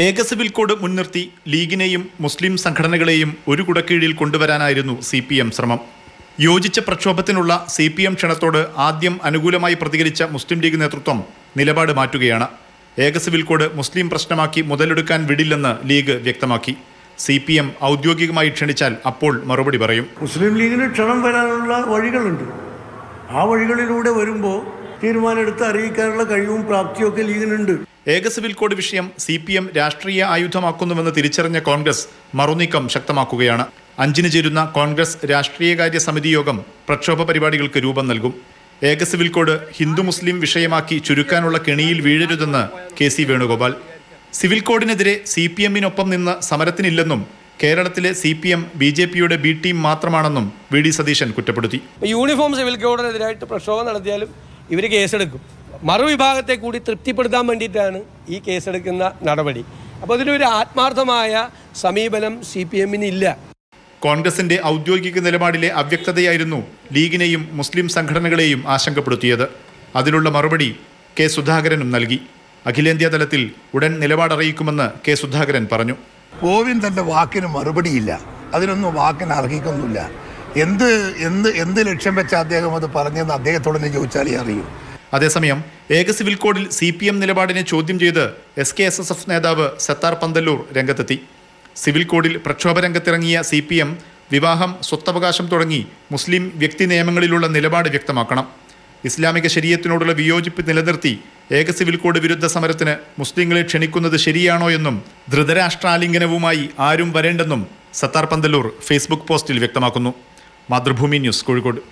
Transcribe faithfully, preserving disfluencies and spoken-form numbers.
ഏക civil code മുൻനിർത്തി ലീഗിനെയും മുസ്ലിം സംഘടനകളെയും ഒരു കുടക്കീഴിൽ കൊണ്ടുവരാനായിരുന്നു സി പി എം ശ്രമം. യോജിച്ച പ്രക്ഷോഭത്തിനുള്ള സി പി എം ക്ഷണത്തോട് ആദ്യം അനുകൂലമായി പ്രതികരിച്ച മുസ്ലിം ലീഗ് നേതൃത്വം നിലപാട് മാറ്റുകയാണ്. ഏക സിവിൽ കോഡ് മുസ്ലിം പ്രശ്നമാക്കി മുതലെടുക്കാൻ വിടില്ലെന്ന് ലീഗ് വ്യക്തമാക്കി. സി പി എം ഔദ്യോഗികമായി ക്ഷണിച്ചാൽ അപ്പോൾ മറുപടി പറയും. മുസ്ലിം ലീഗിന് ക്ഷണം വരാനുള്ള വഴികളുണ്ട്. ആ വഴികളിലൂടെ വരുമ്പോൾ തീരുമാനമെടുത്ത് അറിയിക്കാനുള്ള കഴിവും പ്രാപ്തിയൊക്കെ ലീഗിനുണ്ട്. ഏക സിവിൽ കോഡ് വിഷയം സി പി എം രാഷ്ട്രീയ ആയുധമാക്കുന്നുവെന്ന് തിരിച്ചറിഞ്ഞ കോൺഗ്രസ് മറുനീക്കം ശക്തമാക്കുകയാണ്. അഞ്ചിന് ചേരുന്ന കോൺഗ്രസ് രാഷ്ട്രീയകാര്യ സമിതി യോഗം പ്രക്ഷോഭ പരിപാടികൾക്ക് രൂപം നൽകും. ഏക സിവിൽ കോഡ് ഹിന്ദു മുസ്ലിം വിഷയമാക്കി ചുരുക്കാനുള്ള കെണിയിൽ വീഴരുതെന്ന് കെ സി വേണുഗോപാൽ. സിവിൽ കോഡിനെതിരെ സി പി എമ്മിനൊപ്പം നിന്ന് സമരത്തിനില്ലെന്നും കേരളത്തിലെ C P M B J പിയുടെ ബി ടീം മാത്രമാണെന്നും വി ഡി സതീശൻ കുറ്റപ്പെടുത്തി. യൂണിഫോം സിവിൽ കോഡിനെതിരായിട്ട് പ്രക്ഷോഭം നടത്തിയാലും ഇവർ കേസെടുക്കും. മറുവിഭാഗത്തെ കൂടി തൃപ്തിപ്പെടുത്താൻ വേണ്ടിയിട്ടാണ് ഈ കേസെടുക്കുന്ന നടപടി. അപ്പോൾ ഇതിലൊരു ആത്മാർത്ഥമായ സമീപനം സി പി എമ്മിന് ഇല്ല. കോൺഗ്രസിന്റെ ഔദ്യോഗിക നിലപാടിലെ അവ്യക്തതയായിരുന്നു ലീഗിനെയും മുസ്ലിം സംഘടനകളെയും ആശങ്കപ്പെടുത്തിയത്. അതിനുള്ള മറുപടി കെ സുധാകരനും നൽകി. അഖിലേന്ത്യാ തലത്തിൽ ഉടൻ നിലപാടറിയിക്കുമെന്ന് കെ സുധാകരൻ പറഞ്ഞു. ഗോവിന്ദന്റെ വാക്കിന് മറുപടിയില്ല, അതിനൊന്നും വാക്കിന് അർഹിക്കുന്നില്ല. എന്ത് എന്ത് എന്ത് ലക്ഷ്യം വെച്ച അദ്ദേഹം അത് പറഞ്ഞെന്ന് അദ്ദേഹത്തോടെ ചോദിച്ചാലേ അറിയൂ. അതേസമയം ഏക സിവിൽ കോഡിൽ സി പി എം നിലപാടിനെ ചോദ്യം ചെയ്ത് S K S S F നേതാവ് സത്താർ പന്തല്ലൂർ രംഗത്തെത്തി. സിവിൽ കോഡിൽ പ്രക്ഷോഭ രംഗത്തിറങ്ങിയ സി പി എം വിവാഹം, സ്വത്തവകാശം തുടങ്ങി മുസ്ലിം വ്യക്തി നിയമങ്ങളിലുള്ള നിലപാട് വ്യക്തമാക്കണം. ഇസ്ലാമിക ശരീഅത്തിനോടുള്ള വിയോജിപ്പ് നിലനിർത്തി ഏക സിവിൽ കോഡ് വിരുദ്ധ സമരത്തിന് മുസ്ലിങ്ങളെ ക്ഷണിക്കുന്നത് ശരിയാണോ എന്നും ധൃതരാഷ്ട്രാലിംഗനവുമായി ആരും വരേണ്ടെന്നും സത്താർ പന്തല്ലൂർ ഫേസ്ബുക്ക് പോസ്റ്റിൽ വ്യക്തമാക്കുന്നു. മാതൃഭൂമി ന്യൂസ്, കോഴിക്കോട്.